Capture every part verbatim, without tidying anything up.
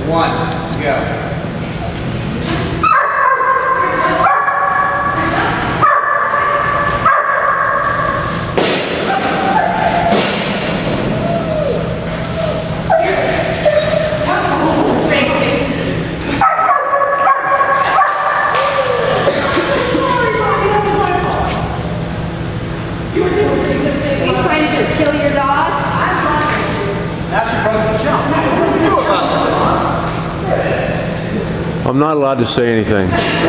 one, go. I'm not allowed to say anything.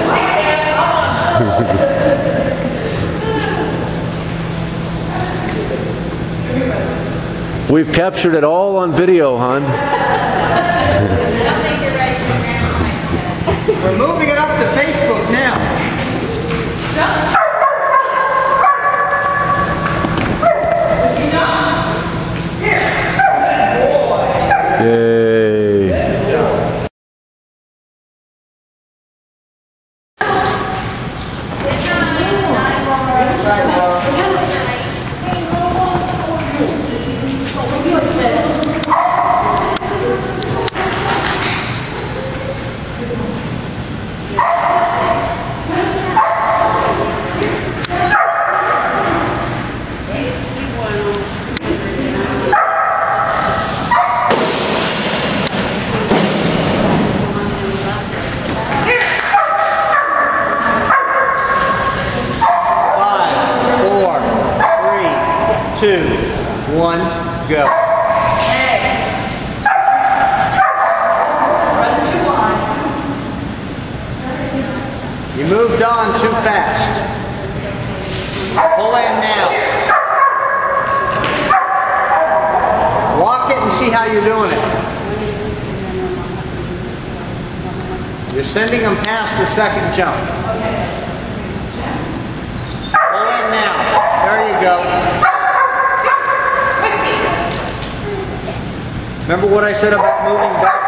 We've captured it all on video, hon. We're moving it up to Facebook now. Yay. Two, one, go. You moved on too fast. Pull in now. Walk it and see how you're doing it. You're sending them past the second jump. Pull in now. There you go. Remember what I said about moving back?